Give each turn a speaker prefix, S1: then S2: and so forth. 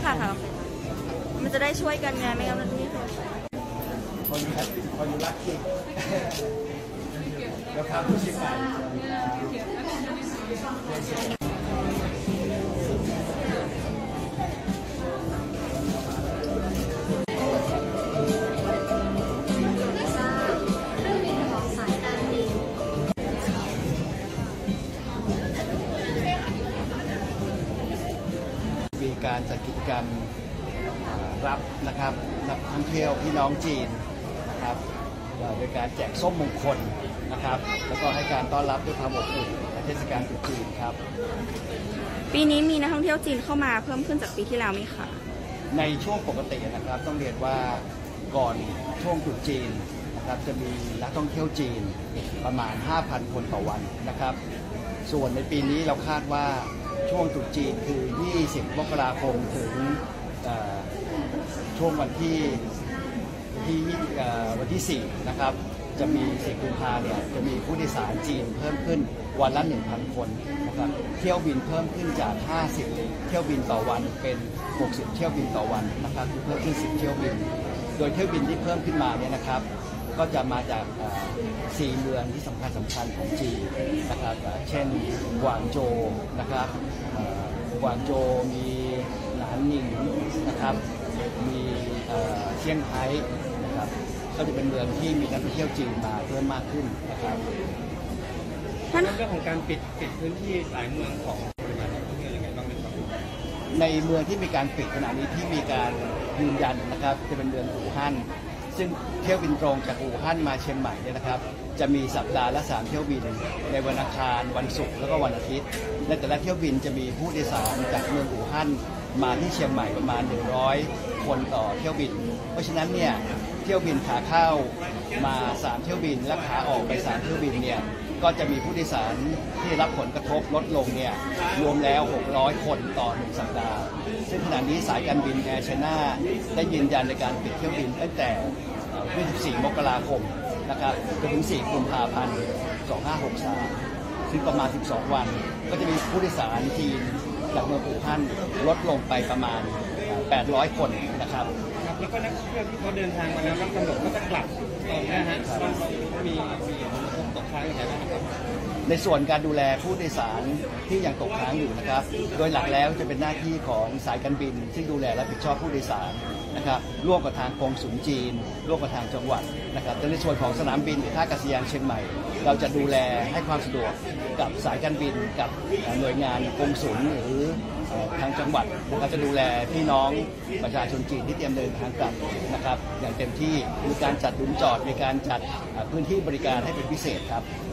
S1: ค่ะมันจะได้ช่วยกันไงไม่งั้นมันไม่
S2: คนรักจริงแล้วครับผู้ชิมมีการจัดกิจกรรมรับนะครับนักท่องเที่ยวพี่น้องจีนนะครับโดยการแจกส้มมงคลนะครับแล้วก็ให้การต้อนรับด้วยความอบอุ่นในเทศกาลตรุษจีนครับ
S1: ปีนี้มีนักท่องเที่ยวจีนเข้ามาเพิ่มขึ้นจากปีที่แล้วไหมคะ
S2: ในช่วงปกตินะครับต้องเรียนว่าก่อนช่วงตรุษจีนนะครับจะมีนักท่องเที่ยวจีนประมาณ 5,000 คนต่อวันนะครับส่วนในปีนี้เราคาดว่าช่วงตรุษจีนคือ 20 มกราคมถึงช่วงวันที่4นะครับจะมี10 กุมภาพันธ์เนี่ยจะมีผู้โดยสารจีนเพิ่มขึ้นวันละ 1,000 คนนะครับเที่ยวบินเพิ่มขึ้นจาก50เที่ยวบินต่อวันเป็น60เที่ยวบินต่อวันนะครับเพิ่มขึ้น10เที่ยวบินโดยเที่ยวบินที่เพิ่มขึ้นมาเนี่ยนะครับก็จะมาจาก4เมืองที่สำคัญของจีนนะครับเช่นกวางโจวนะครับกวางโจวมีหนานหนิงนะครับมีเซี่ยงไฮ้นะครับก็จะเป็นเมืองที่มีนักท่องเที่ยวจีนมาเพิ่มมากขึ้นนะครับ
S3: เรื่องของการปิดพื้นที่หลายเมืองของบริษัทนักท่องเที่ยวยังไงบ้างไหมครับ
S2: ในเมืองที่มีการปิดขณะนี้ที่มีการยืนยันนะครับจะเป็นเมืองอู่ฮั่นซึ่งเที่ยวบินตรงจากอู่ฮั่นมาเชียงใหม่เนี่ยนะครับจะมีสัปดาห์ละ3เที่ยวบินในวันอังคารวันศุกร์แล้วก็วันอาทิตย์และแต่ละเที่ยวบินจะมีผู้โดยสารจากเมืองอู่ฮั่นมาที่เชียงใหม่ประมาณ100 คนต่อเที่ยวบินเพราะฉะนั้นเนี่ยเที่ยวบินขาเข้ามา3เที่ยวบินและขาออกไป3เที่ยวบินเนี่ยก็จะมีผู้โดยสารที่รับผลกระทบลดลงเนี่ยรวมแล้ว600 คนต่อ1สัปดาห์ซึ่งขณะนี้สายการบินแอร์ไชน่าได้ยืนยันในการปิดเที่ยวบินตั้งแต่24 มกราคมนะครับจนถึง4 กุมภาพันธ์ 2563ซึ่งประมาณ12 วันก็จะมีผู้โดยสารจีนจากเมืองอู่ฮั่นลดลงไปประมาณ800 คนนะครับ
S3: แล้วก็นักท่องเที่ยวที่เขาเดินทางมาแล้วกำหนดก็จะกลับตอนนี้ฮะมีตกค้างอย่างไรบ้างครับ
S2: ในส่วนการดูแลผู้โดยสารที่ยังตกค้างอยู่นะครับโดยหลักแล้วจะเป็นหน้าที่ของสายการบินซึ่งดูแลรับผิดชอบผู้โดยสารนะครับร่วมกับทางกงสุลจีนร่วมกับทางจังหวัดนะครับแต่ในส่วนของสนามบินหรือท่าอากาศยานเชียงใหม่เราจะดูแลให้ความสะดวกกับสายการบินกับหน่วยงานกงสุลหรือทางจังหวัดนะครับจะดูแลพี่น้องประชาชนจีนที่เตรียมเดินทางกลับนะครับอย่างเต็มที่มีการจัดหลุมจอดมีการจัดพื้นที่บริการให้เป็นพิเศษครับ